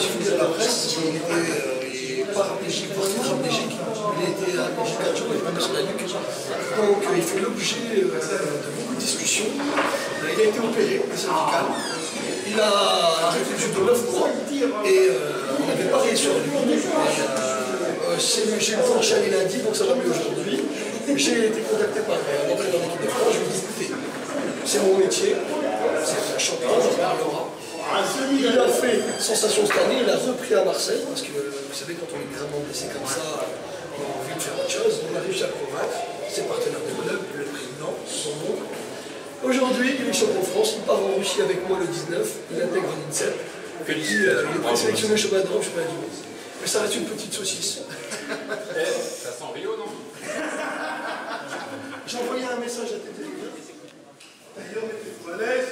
j'ai vu à la presse, il était paraplégique, voire tétraplégique. Il a été âgé 4 jours, il est tombé sur la nuque. Donc il fait l'objet de beaucoup de discussions. Il a été opéré, au cervical. Il a été de 9 mois et on avait parié sur lui. J'ai le temps enchaîné lundi, donc ça va mieux aujourd'hui. J'ai été contacté par l'entraîneur de l'équipe de France. Je lui ai dit écoutez, c'est mon métier, c'est un champion, j'en parlera. Il a fait sensation cette année, il a repris à Marseille, parce que vous savez, quand on est gravement blessé comme ça, on a envie de faire autre chose. On a réussi à le convaincre, ses partenaires de club, le président, son oncle. Aujourd'hui, il est champion de France, il part en Russie avec moi le 19, il intègre l'INSEP. Il est présélectionné chemin d'Europe, chemin du monde. Mais ça reste une petite saucisse. Ça sent Rio, non? J'ai envoyé un message à tes télévisions. D'ailleurs, mettez-vous à l'aise.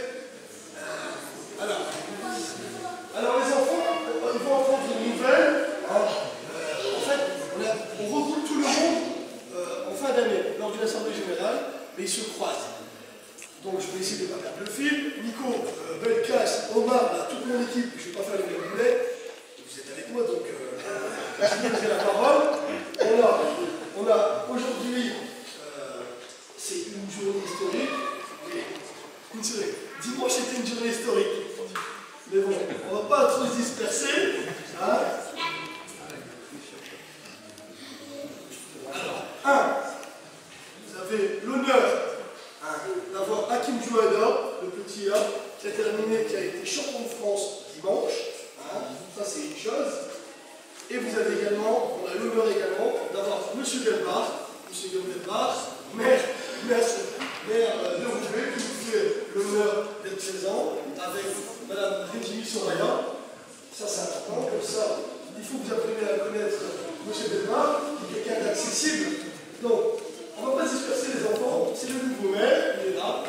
Alors les enfants, ils vont entendre une nouvelle. En fait, on regroupe tout le monde en fin d'année, lors d'une assemblée générale, mais ils se croisent. Donc je vais essayer de ne pas perdre le fil. Nico, Belkas, Omar, là, toute mon équipe, je ne vais pas faire le même boulet. Vous êtes avec moi, donc je vous donnerai la parole. On a aujourd'hui, c'est une journée historique. Dimanche c'était une journée historique. Mais bon, on ne va pas trop se disperser. Hein. Alors, vous avez l'honneur d'avoir Hakim Jouador, le petit A, qui a terminé, qui a été champion de France dimanche. Hein. Ça c'est une chose. Et vous avez également, on a l'honneur également d'avoir M. Delbar, maire de Roubaix, qui nous fait l'honneur d'être présent avec Mme Régine Soraya. Ça c'est important, comme ça, il faut que vous appreniez à connaître M. Delbar, qui est quelqu'un d'accessible. Donc, on ne va pas disperser les enfants, c'est le nouveau maire, il est là.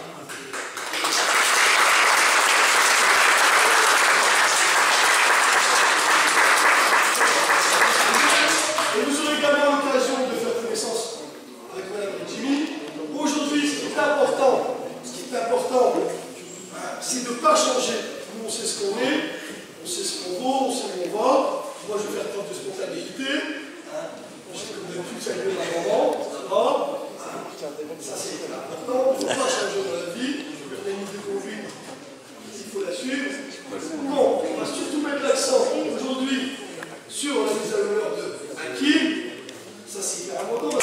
Et vous aurez également l'occasion de faire connaissance avec Mme Jimmy. Aujourd'hui, ce qui est important, c'est de ne pas changer. Nous, on sait ce qu'on est, on sait ce qu'on vaut, on sait où on va. Moi, je vais faire preuve de spontanéité. Je sais que vous avez tous salué ma maman, ça va. Ça, c'est important. Il ne faut pas changer dans la vie. On a une idée de conduite, il faut la suivre. Bon, on va surtout mettre l'accent aujourd'hui sur la mise à l'honneur de Hakim. Ça, c'est hyper important.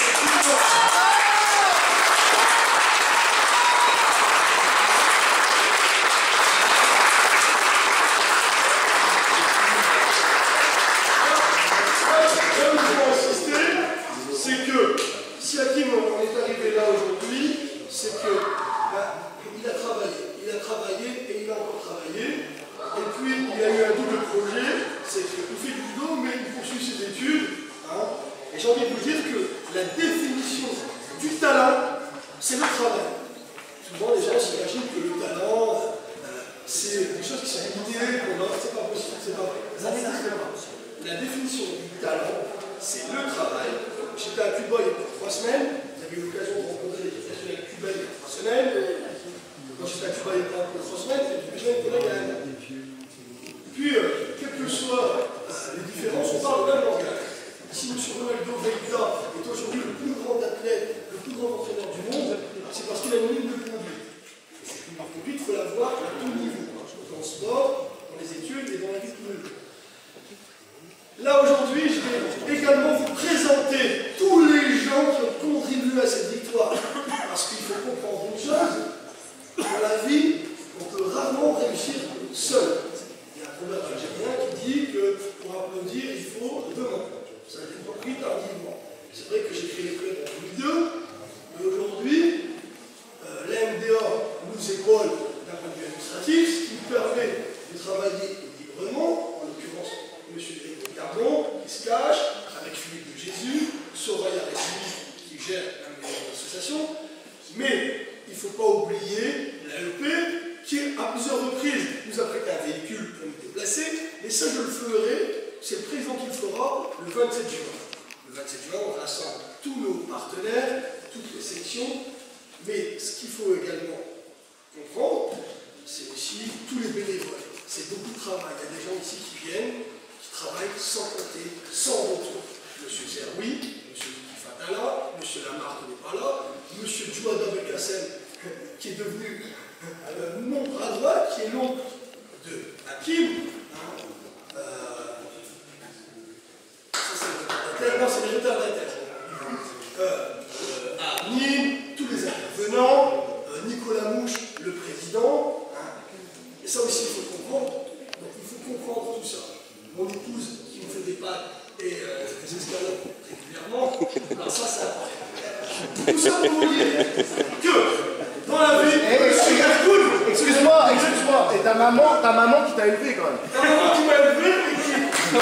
mon épouse qui me fait des pâtes et des escalopes régulièrement, alors ça, c'est important. Tout ça pour vous dire que dans la vie, excuse-moi, et ta maman qui t'a élevé quand même. Ta maman qui m'a élevé et qui...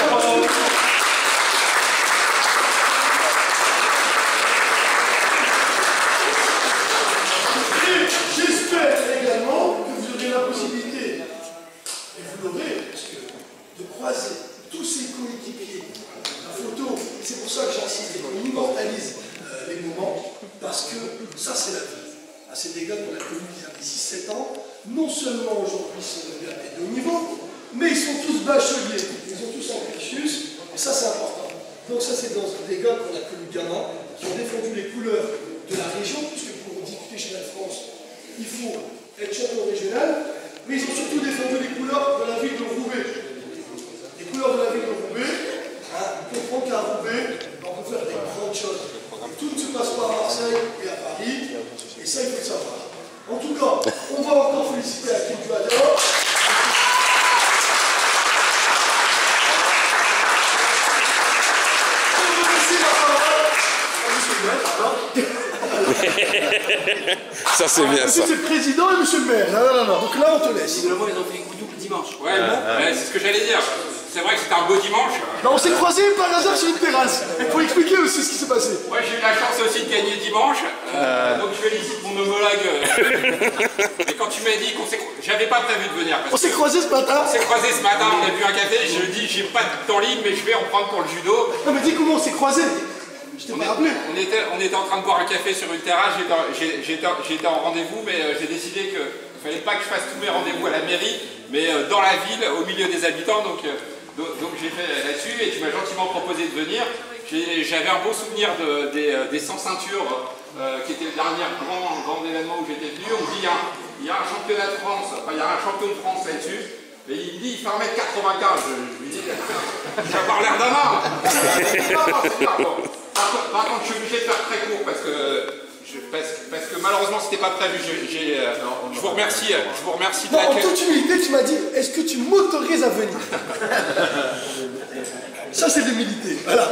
J'espère également que vous aurez la possibilité, et vous l'aurez, parce que de croiser tous ces coéquipiers, la photo, c'est pour ça que j'insiste et qu'on immortalise les moments, parce que ça c'est la vie. Ah, c'est des gars qu'on a connus il y a 6-7 ans, non seulement aujourd'hui sont des gars de haut niveau, mais ils sont tous bacheliers, ils ont tous un cursus, et ça c'est important. Donc ça c'est des gars qu'on a connus gamins, qui ont défendu les couleurs de la région, puisque pour discuter chez la France, il faut être champion régional, mais ils ont surtout défendu les couleurs de la ville de Roubaix. Les couleurs de la ville de Roubaix, hein, on comprend qu'à Roubaix, on peut faire des grandes choses. Tout ne se passe pas à Marseille et à Paris, et ça il faut le savoir. En tout cas, on va encore féliciter la Clip du Hadar. On va laisser la parole à monsieur le maire. Ça c'est bien ça. C'est le président et monsieur le maire. Non. Donc là on te laisse. Visiblement ils ont fait coup double dimanche. Ouais, c'est ce que j'allais dire. C'est vrai que c'était un beau dimanche. Non, on s'est croisés par hasard sur une terrasse. Il faut expliquer aussi ce qui s'est passé. Moi j'ai eu la chance aussi de gagner dimanche. Donc je félicite mon homologue. Et quand tu m'as dit qu'on s'est... J'avais pas prévu de venir. On s'est croisés ce matin. On s'est croisés ce matin, on a bu un café. Je lui dis j'ai pas de temps libre mais je vais en prendre pour le judo. Non mais dis comment on s'est croisés. Je t'ai pas rappelé. On était en train de boire un café sur une terrasse. J'étais en rendez-vous mais j'ai décidé qu'il ne fallait pas que je fasse tous mes rendez-vous à la mairie, mais dans la ville, au milieu des habitants. Donc j'ai fait là-dessus et tu m'as gentiment proposé de venir. J'avais un beau souvenir des 100 ceintures qui était le dernier grand événement où j'étais venu. On me dit il y a un championnat de France, enfin il y a un champion de France là-dessus. Et il me dit il fait 1m95. Je lui dis je vais avoir l'air d'un homme. Par contre je suis obligé de faire très court parce que malheureusement c'était pas prévu. Je vous remercie de Non, en l'accueil. toute humilité, tu m'as dit est-ce que tu m'autorises à venir? Ça c'est l'humilité. Voilà.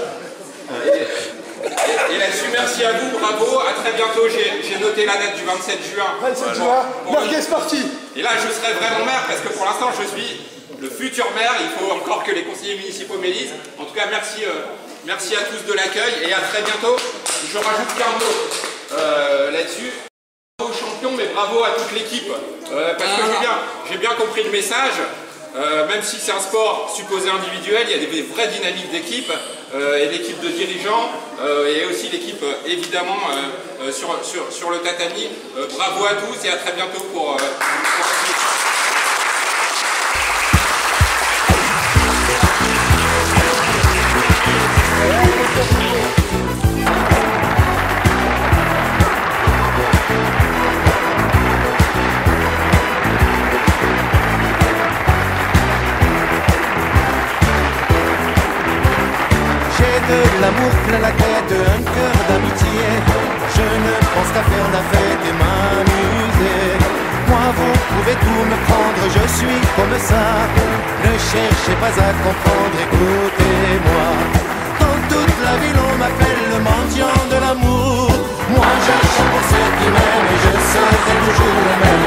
Et là-dessus, merci à vous, bravo, à très bientôt. J'ai noté la date du 27 juin. 27 juin, Marguez parti. Et là, je serai vraiment maire parce que pour l'instant, je suis le futur maire. Il faut encore que les conseillers municipaux m'élisent. En tout cas, merci à tous de l'accueil et à très bientôt. Je rajoute qu'un mot là-dessus. Bravo aux champions, mais bravo à toute l'équipe. Parce que j'ai bien compris le message. Même si c'est un sport supposé individuel, il y a des vraies dynamiques d'équipe et l'équipe de dirigeants et aussi l'équipe évidemment sur le tatami. Bravo à tous et à très bientôt pour de l'amour plein la tête, un cœur d'amitié. Je ne pense qu'à faire la fête et m'amuser. Moi vous pouvez tout me prendre, je suis comme ça. Ne cherchez pas à comprendre, écoutez-moi. Dans toute la ville on m'appelle le mendiant de l'amour. Moi je chante pour ceux qui m'aiment et je serai toujours le même.